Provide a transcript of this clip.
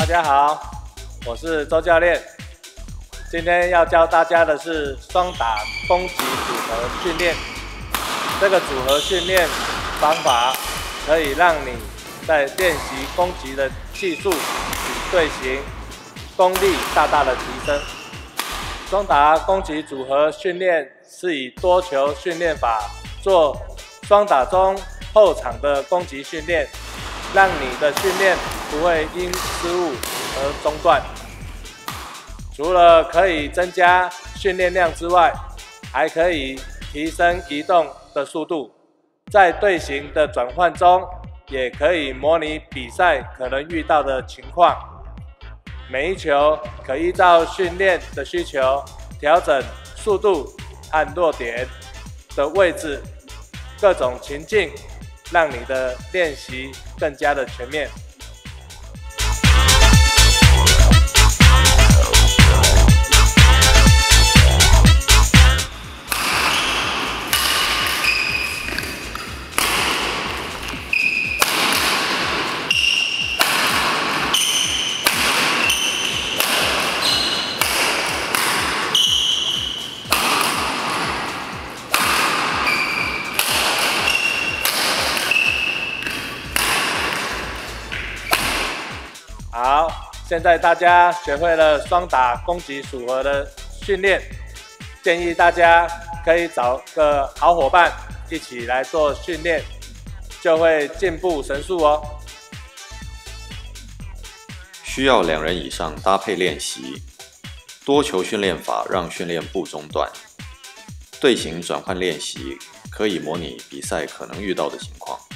家好，我是周教练。今天要教大家的是双打攻击组合训练。这个组合训练方法可以让你在练习攻击的技术与队形功力大大的提升。双打攻击组合训练是以多球训练法做双打中后场的攻击训练，让你的训练不会因失误而中断。除了可以增加训练量之外，还可以提升移动的速度。在队形的转换中，也可以模拟比赛可能遇到的情况。每一球可依照训练的需求调整速度和落点的位置，各种情境，让你的练习更加的全面。好，现在大家学会了双打攻击组合的训练，建议大家可以找个好伙伴一起来做训练，就会进步神速哦。 需要2人以上搭配练习，多球训练法让训练不中断，队形转换练习可以模拟比赛可能遇到的情况。